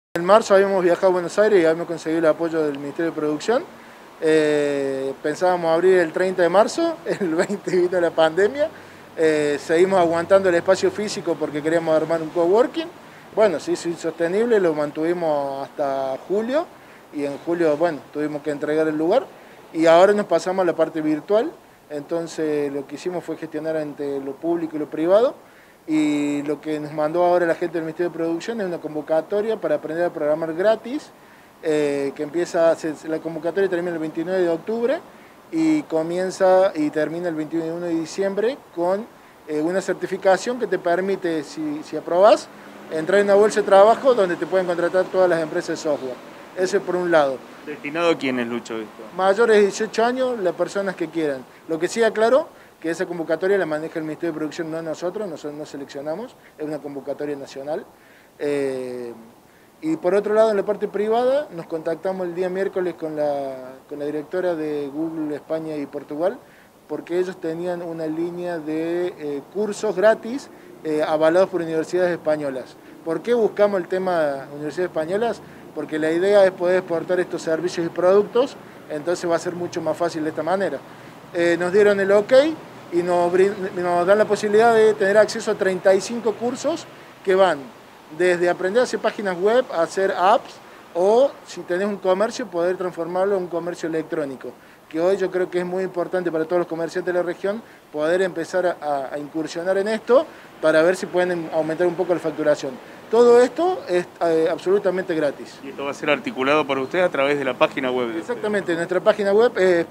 En marzo habíamos viajado a Buenos Aires y habíamos conseguido el apoyo del Ministerio de Producción. Pensábamos abrir el 30 de marzo, el 20 vino la pandemia. Seguimos aguantando el espacio físico porque queríamos armar un coworking. Bueno, se hizo insostenible, lo mantuvimos hasta julio y en julio, bueno, tuvimos que entregar el lugar y ahora nos pasamos a la parte virtual. Entonces lo que hicimos fue gestionar entre lo público y lo privado. Y lo que nos mandó ahora la gente del Ministerio de Producción es una convocatoria para aprender a programar gratis, que empieza, la convocatoria termina el 29 de octubre y comienza y termina el 21 de diciembre con una certificación que te permite, si aprobás, entrar en una bolsa de trabajo donde te pueden contratar todas las empresas de software. Eso es por un lado. ¿Destinado a quiénes, Lucho, esto? Mayores de 18 años, las personas que quieran. Lo que sí aclaro, que esa convocatoria la maneja el Ministerio de Producción, no nosotros no seleccionamos, es una convocatoria nacional. Y por otro lado, en la parte privada, nos contactamos el día miércoles con la directora de Google España y Portugal, porque ellos tenían una línea de cursos gratis avalados por universidades españolas. ¿Por qué buscamos el tema de universidades españolas? Porque la idea es poder exportar estos servicios y productos, entonces va a ser mucho más fácil de esta manera. Nos dieron el ok y nos dan la posibilidad de tener acceso a 35 cursos que van desde aprender a hacer páginas web, a hacer apps, o si tenés un comercio, poder transformarlo en un comercio electrónico, que hoy yo creo que es muy importante para todos los comerciantes de la región poder empezar a incursionar en esto para ver si pueden aumentar un poco la facturación. Todo esto es absolutamente gratis. ¿Y esto va a ser articulado por usted a través de la página web? Exactamente, nuestra página web es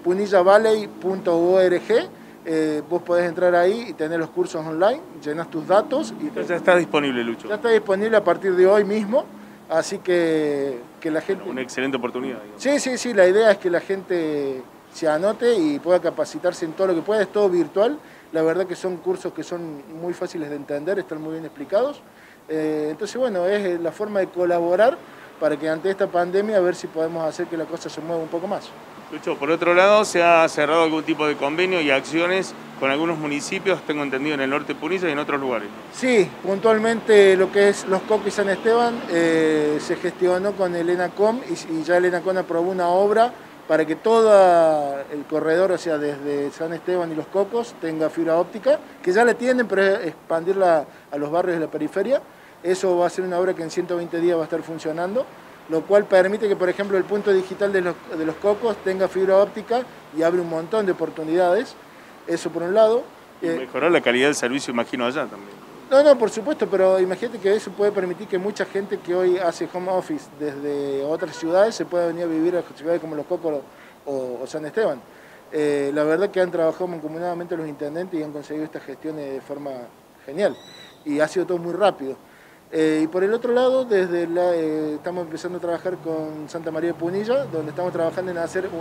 punillavalley.org. Vos podés entrar ahí y tener los cursos online, llenás tus datos. Y ya está disponible, Lucho. Ya está disponible a partir de hoy mismo, así que la gente... Una excelente oportunidad, digamos. Sí, la idea es que la gente se anote y pueda capacitarse en todo lo que pueda, es todo virtual. La verdad que son cursos que son muy fáciles de entender, están muy bien explicados. Entonces, bueno, es la forma de colaborar para que ante esta pandemia a ver si podemos hacer que la cosa se mueva un poco más. Lucho, por otro lado, ¿se ha cerrado algún tipo de convenio y acciones con algunos municipios, tengo entendido, en el norte de Punilla y en otros lugares? Sí, puntualmente lo que es Los Cocos y San Esteban se gestionó con el ENACOM y ya el ENACOM aprobó una obra para que todo el corredor, o sea, desde San Esteban y Los Cocos, tenga fibra óptica, que ya la tienen, pero es expandirla a los barrios de la periferia. Eso va a ser una obra que en 120 días va a estar funcionando, lo cual permite que, por ejemplo, el punto digital de los Cocos tenga fibra óptica y abre un montón de oportunidades. Eso por un lado. Y mejorar la calidad del servicio, imagino, allá también. No, por supuesto, pero imagínate que eso puede permitir que mucha gente que hoy hace home office desde otras ciudades se pueda venir a vivir a ciudades como Los Cocos o San Esteban. La verdad que han trabajado mancomunadamente los intendentes y han conseguido estas gestiones de forma genial. Y ha sido todo muy rápido. Y por el otro lado, estamos empezando a trabajar con Santa María de Punilla, donde estamos trabajando en hacer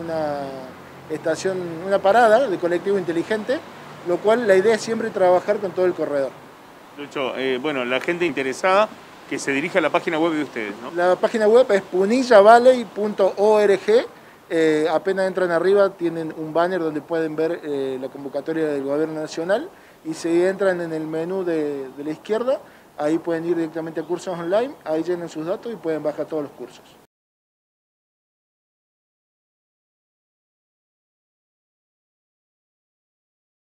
una parada de colectivo inteligente, lo cual la idea es siempre trabajar con todo el corredor. Lucho, bueno, la gente interesada que se dirija a la página web de ustedes, ¿no? La página web es punillavalley.org. Apenas entran arriba tienen un banner donde pueden ver la convocatoria del Gobierno Nacional, y si entran en el menú de la izquierda, ahí pueden ir directamente a cursos online, ahí llenan sus datos y pueden bajar todos los cursos.